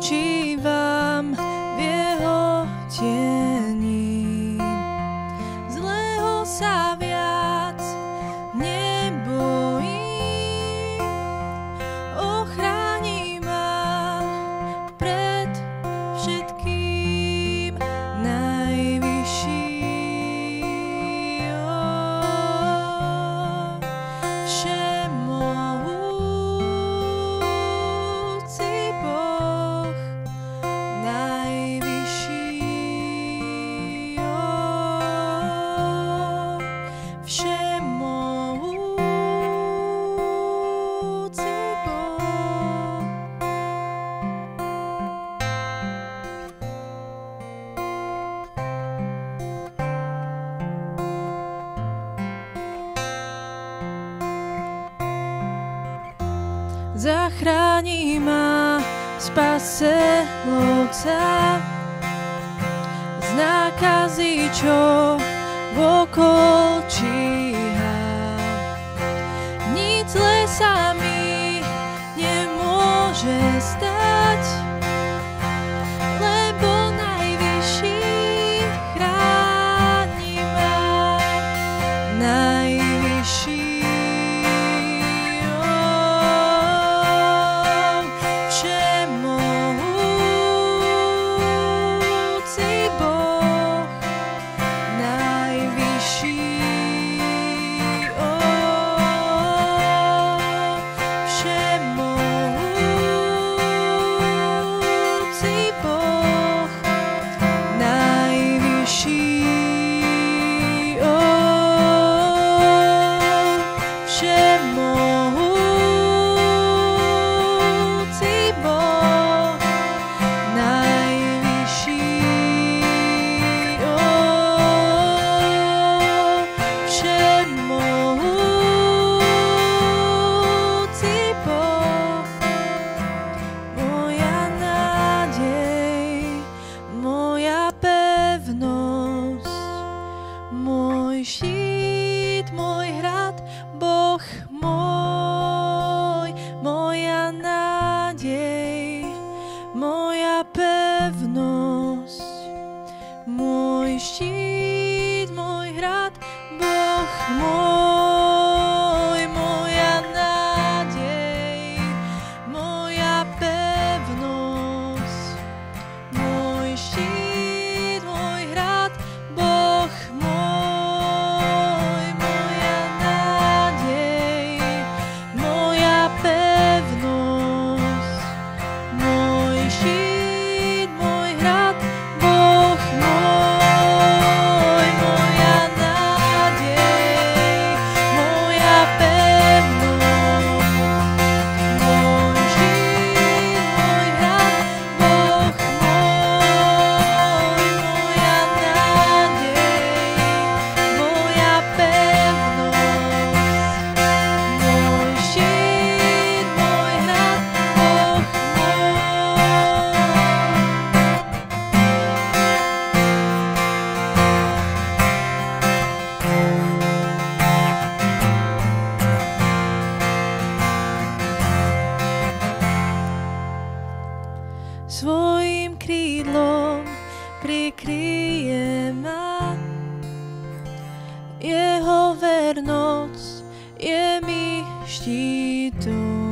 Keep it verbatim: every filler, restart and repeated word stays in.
spočívam v jeho tieni. Zlého sa viac nebojím, ochráni ma pred všetkým najvyšší. Zachráni ma spase lovca z nákazy, čo vokol číha. Nic zlé sa mi nemôže stať, lebo najvyšší chráni ma, najvyšší. Môj štít, môj hrad, Boh môj, moja nádej, moja pevnosť. Môj štít, môj hrad, Boh môj, moja nádej, moja pevnosť. Môj štít, môj hrad, Boh môj. Svojím krídlom prikryje ma, jeho vernosť je mi štítom.